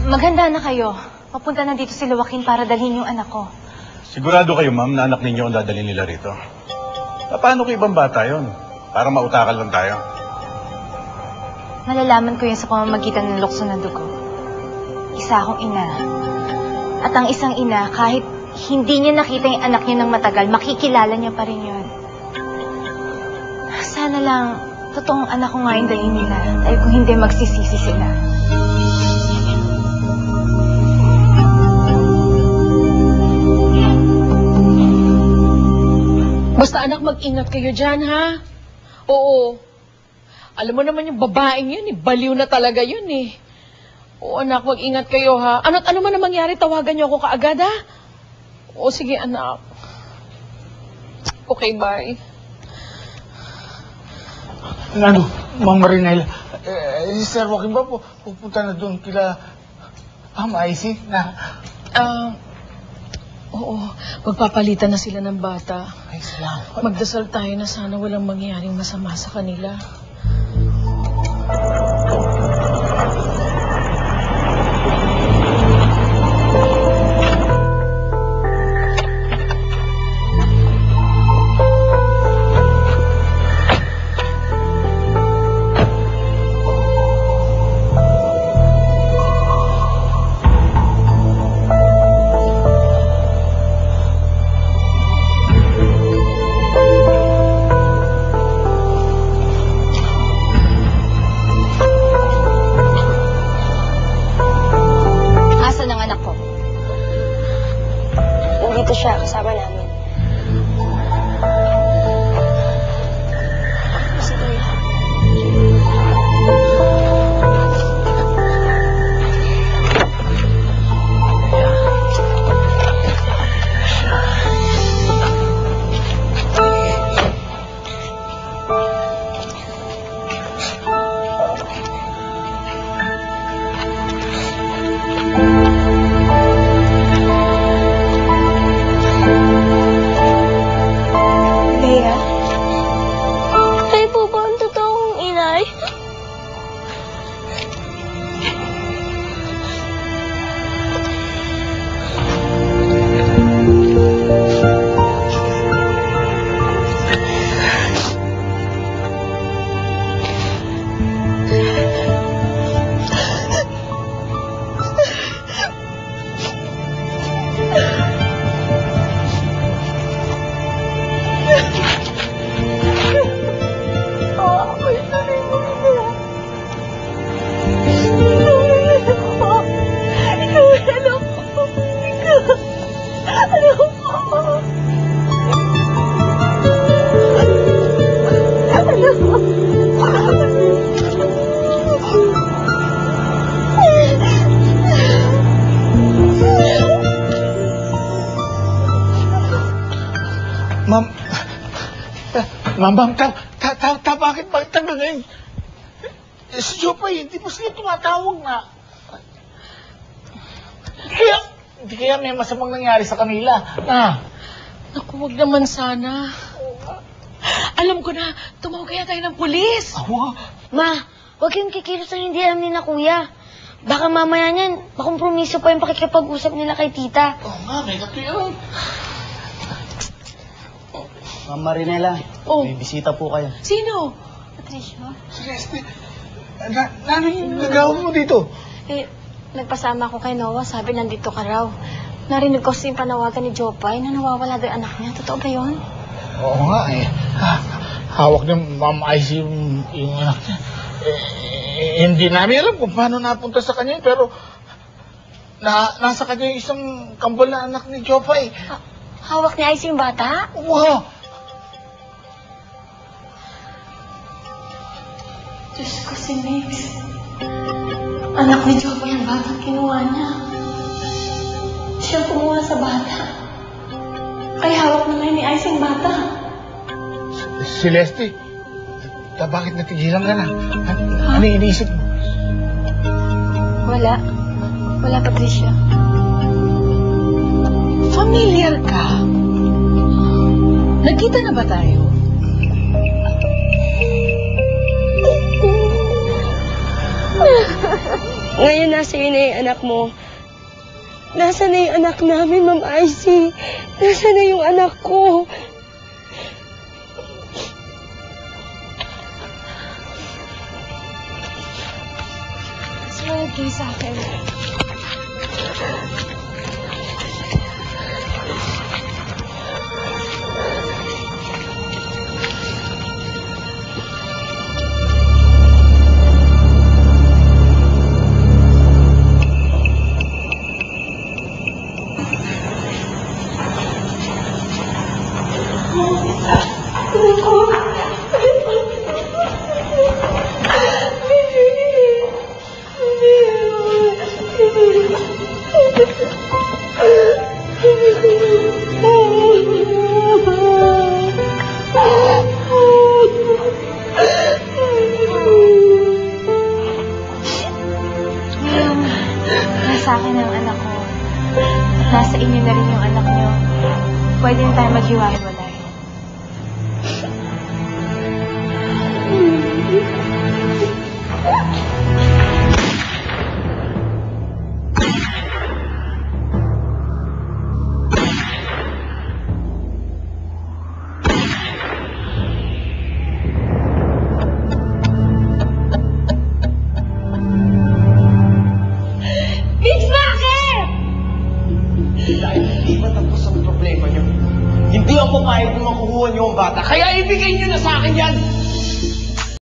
Maganda na kayo. Papunta na dito si Joaquin para dalhin yung anak ko. Sigurado kayo, ma'am, na anak ninyo ang dadalhin nila rito. Paano ko ibang bata yun? Para mautakan lang tayo. Malalaman ko yun sa pamamagitan ng lukso ng dugo. Isa akong ina. At ang isang ina, kahit hindi niya nakita yung anak niya ng matagal, makikilala niya pa rin yun. Sana lang, totoong anak ko nga yung dalhin nila. Dahil kung hindi, magsisisi sila. Basta anak, mag-ingat kayo dyan, ha? Oo. Alam mo naman yung babaeng yun, baliw na talaga yun, eh. Oo, anak, mag-ingat kayo, ha? Ano't ano man na mangyari, tawagan niyo ako kaagad, ha? Oo, sige, anak. Okay, bye. Ano, Ma'am Marinela, si Sir Joaquin ba pupunta na doon kila Icy na... Oo, magpapalitan na sila ng bata. Ay, salamat. Magdasal tayo na sana walang mangyaring masama sa kanila. Dito siya, kasama namin. Ma'am, bakit tagal ngayon? Si Jopay, hindi pa sila tumatawag na. Hindi kaya may masamang nangyari sa kanila. Naku, wag naman sana. Alam ko na, tumawag kaya tayo ng pulis. Ma, huwag kayong kikilos ang hindi alam ni na kuya. Baka mamaya niyan, makompromiso pa yung pakikipag-usap nila kay tita. Oo nga, may katuyo. Ma'am Marinela, may bisita po kayo. Sino? Patricia? Celeste, ano yung nagawin mo dito? Nagpasama ako kay Noah. Sabi nandito ka raw. Narinig ko yung panawagan ni Jopay na nawawala daw yung anak niya. Totoo ba yun? Oo nga eh. Hawak ni Ma'am Icy yung anak niya. Hindi namin alam kung paano napunta sa kanya pero nasa kanya yung isang kambal na anak ni Jopay. Hawak ni Icy yung bata? Wow! Diyos ko si Mix. Anak ni Jopay ang bata kinuha niya. Siya kumuha sa bata. Kaya hawak na ngayon ni Ice yung bata. Celeste, bakit natigilan ka na? Ano iniisip mo? Wala. Wala, Patricia. Familiar ka? Nagkita na ba tayo? Ngayon nasa iyo na yung anak mo, nasa na yung anak namin, Ma'am Icy? Nasa na yung anak ko? Sumunod kayo sa akin. Nasa akin ang anak ko. Nasa inyo na rin yung anak niyo. Pwede na tayo maghiwa-hiwalay. Dahil hindi pa tapos ang problema niyo. Hindi ako papayag kung makukuha niyo ang bata. Kaya ibigay niyo na sa akin yan!